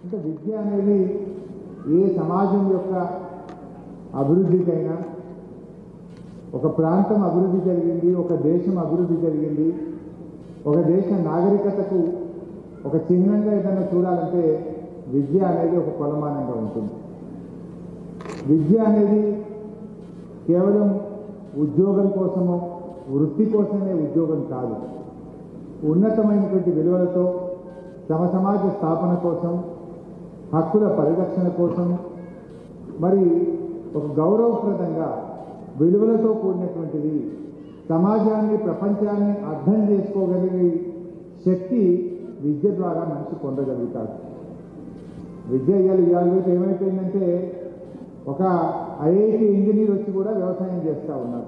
అంటే విద్య అనేది ఏ సమాజం యొక్క అభివృద్ధికైనా, ఒక ప్రాంతం అభివృద్ధి జరిగింది, ఒక దేశం అభివృద్ధి జరిగింది, ఒక దేశ నాగరికతకు ఒక చిహ్నంగా ఏదైనా చూడాలంటే విద్య అనేది ఒక కొలమానంగా ఉంటుంది. విద్య అనేది కేవలం ఉద్యోగం కోసమో వృత్తి కోసమే ఉద్యోగం కాదు. ఉన్నతమైనటువంటి విలువలతో సమాజ స్థాపన కోసం, హక్కుల పరిరక్షణ కోసం, మరి ఒక గౌరవప్రదంగా విలువలతో కూడినటువంటిది సమాజాన్ని, ప్రపంచాన్ని అర్థం చేసుకోగలిగే శక్తి విద్య ద్వారా మనిషి పొందగలుగుతాడు. విద్య ఇవాళ ఏమైపోయిందంటే ఒక ఐఐటి ఇంజనీర్ వచ్చి కూడా వ్యవసాయం చేస్తూ ఉన్నారు,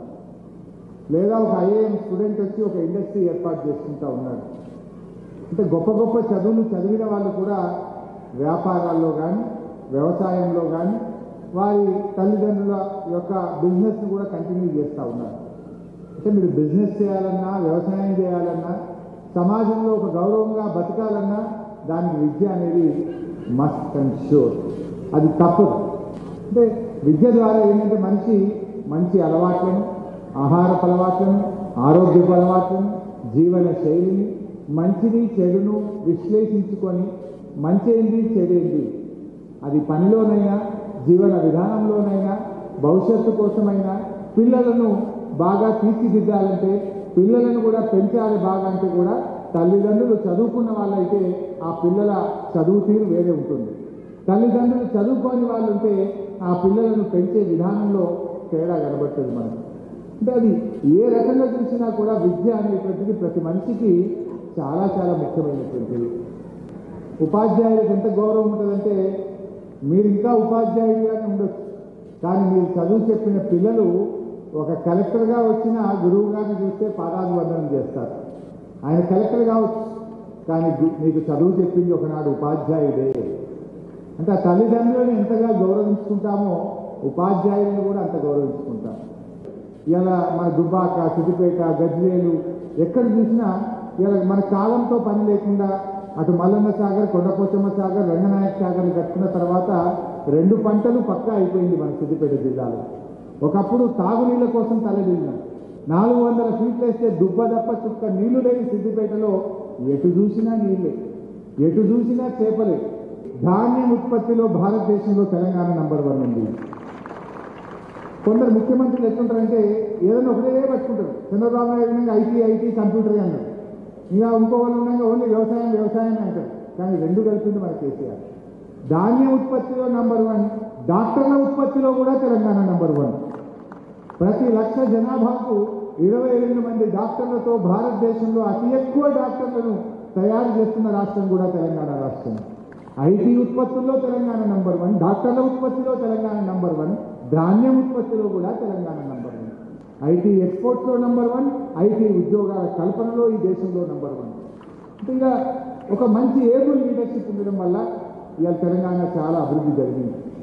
లేదా ఒక ఐఏఎం స్టూడెంట్ వచ్చి ఒక ఇండస్ట్రీ ఏర్పాటు చేసుకుంటూ ఉన్నాడు. అంటే గొప్ప గొప్ప చదువులు చదివిన వాళ్ళు కూడా వ్యాపారాల్లో కానీ, వ్యవసాయంలో కానీ వారి తల్లిదండ్రుల యొక్క బిజినెస్ని కూడా కంటిన్యూ చేస్తూ ఉన్నారు. అంటే మీరు బిజినెస్ చేయాలన్నా, వ్యవసాయం చేయాలన్నా, సమాజంలో ఒక గౌరవంగా బతకాలన్నా దానికి విద్య అనేది మస్ట్ అండ్ షూర్. అది తప్పదు. అంటే విద్య ద్వారా ఏంటంటే మనిషి మంచి అలవాట్లను, ఆహారపు అలవాట్లను, ఆరోగ్యపు అలవాట్లను, జీవన శైలిని, మంచిని చెడును విశ్లేషించుకొని మంచేంది చెడేంది అది పనిలోనైనా, జీవన విధానంలోనైనా, భవిష్యత్తు కోసమైనా పిల్లలను బాగా తీర్చిదిద్దాలంటే, పిల్లలను కూడా పెంచాలి బాగా అంటే కూడా తల్లిదండ్రులు చదువుకున్న వాళ్ళైతే ఆ పిల్లల చదువు తీరు వేరే ఉంటుంది. తల్లిదండ్రులు చదువుకోని వాళ్ళు ఉంటే ఆ పిల్లలను పెంచే విధానంలో తేడా కనబడుతుంది మనకు. అంటే అది ఏ రకంగా చూసినా కూడా విద్య అనేటువంటిది ప్రతి మనిషికి చాలా చాలా ముఖ్యమైనటువంటిది. ఉపాధ్యాయులకు ఎంత గౌరవం ఉంటుందంటే, మీరు ఇంకా ఉపాధ్యాయుడిగానే ఉండొచ్చు, కానీ మీరు చదువు చెప్పిన పిల్లలు ఒక కలెక్టర్గా వచ్చిన గురువు గారిని చూస్తే పాదాభివందనం చేస్తారు. ఆయన కలెక్టర్ కావచ్చు, కానీ మీకు చదువు చెప్పింది ఒకనాడు ఉపాధ్యాయుడే. అంటే ఆ తల్లిదండ్రులను ఎంతగా గౌరవించుకుంటామో ఉపాధ్యాయులను కూడా అంత గౌరవించుకుంటాం. ఇలా మన దుబ్బాక, సిద్దిపేట, గజ్వేలు ఎక్కడ చూసినా ఇలా మన కాలంతో పని లేకుండా అటు మల్లన్న సాగర్, కొండపోచమ్మ సాగర్, రంగనాయక సాగర్లు కట్టుకున్న తర్వాత 2 పంటలు పక్కా అయిపోయింది మన సిద్దిపేట జిల్లాలో. ఒకప్పుడు తాగునీళ్ళ కోసం తలదిల్లినాం. 400 ఫీట్లు వేస్తే దుబ్బదప్ప చుక్క నీళ్లు లేని సిద్దిపేటలో ఎటు చూసినా నీళ్ళే, ఎటు చూసినా చేపలే. ధాన్యం ఉత్పత్తిలో భారతదేశంలో తెలంగాణ నంబర్ 1 ఉంది. కొందరు ముఖ్యమంత్రులు ఎట్లుంటారంటే ఏదైనా ఒకటే పట్టుకుంటారు. చంద్రబాబు నాయుడు ఐటీ కంప్యూటర్ అన్నారు, ఇంకా ఇంకో వాళ్ళు ఉన్నాక ఓన్లీ వ్యవసాయం అంటారు. కానీ 2 కలిపింది మన కేసీఆర్. ధాన్యం ఉత్పత్తిలో నంబర్ 1, డాక్టర్ల ఉత్పత్తిలో కూడా తెలంగాణ నంబర్ 1. ప్రతి 1,00,000 జనాభాకు 22 మంది డాక్టర్లతో భారతదేశంలో అతి ఎక్కువ డాక్టర్లను తయారు చేస్తున్న రాష్ట్రం కూడా తెలంగాణ రాష్ట్రం. ఐటీ ఉత్పత్తుల్లో తెలంగాణ నంబర్ 1, డాక్టర్ల ఉత్పత్తిలో తెలంగాణ నంబర్ 1, ధాన్యం ఉత్పత్తిలో కూడా తెలంగాణ నంబర్ 1. ఐటీ ఎక్స్పోర్ట్స్లో నంబర్ 1, ఐటీ ఉద్యోగాల కల్పనలో ఈ దేశంలో నంబర్ 1. అంటే ఇక ఒక మంచి ఏబుల్ లీడర్షిప్ ఉండడం వల్ల ఇవాళ తెలంగాణ చాలా అభివృద్ధి జరిగింది.